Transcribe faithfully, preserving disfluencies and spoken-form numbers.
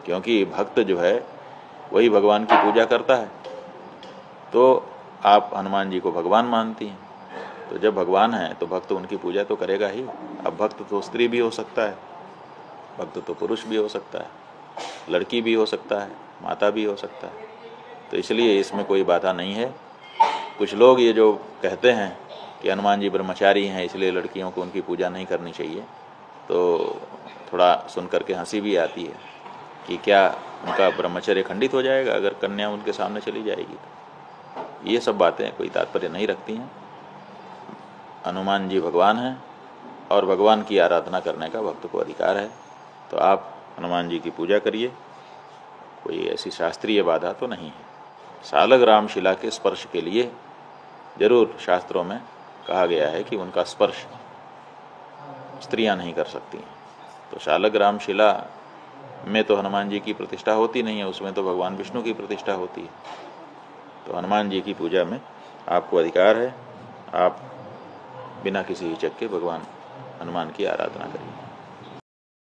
क्योंकि भक्त जो है वही भगवान की पूजा करता है। तो आप हनुमान जी को भगवान मानती हैं, तो जब भगवान हैं तो भक्त उनकी पूजा तो करेगा ही। अब भक्त तो स्त्री भी हो सकता है, भक्त तो पुरुष भी हो सकता है, लड़की भी हो सकता है, माता भी हो सकता है, तो इसलिए इसमें कोई बाधा नहीं है। कुछ लोग ये जो कहते हैं कि हनुमान जी ब्रह्मचारी हैं इसलिए लड़कियों को उनकी पूजा नहीं करनी चाहिए, तो थोड़ा सुन करके हंसी भी आती है कि क्या उनका ब्रह्मचर्य खंडित हो जाएगा अगर कन्या उनके सामने चली जाएगी। तो ये सब बातें कोई तात्पर्य नहीं रखती हैं। हनुमान जी भगवान हैं और भगवान की आराधना करने का भक्त को अधिकार है, तो आप हनुमान जी की पूजा करिए, कोई ऐसी शास्त्रीय बाधा तो नहीं है। सालग्राम शिला के स्पर्श के लिए जरूर शास्त्रों में कहा गया है कि उनका स्पर्श स्त्रियां नहीं कर सकती हैं। तो शालग्राम शिला में तो हनुमान जी की प्रतिष्ठा होती नहीं है, उसमें तो भगवान विष्णु की प्रतिष्ठा होती है। तो हनुमान जी की पूजा में आपको अधिकार है, आप बिना किसी हिचक के भगवान हनुमान की आराधना करिए।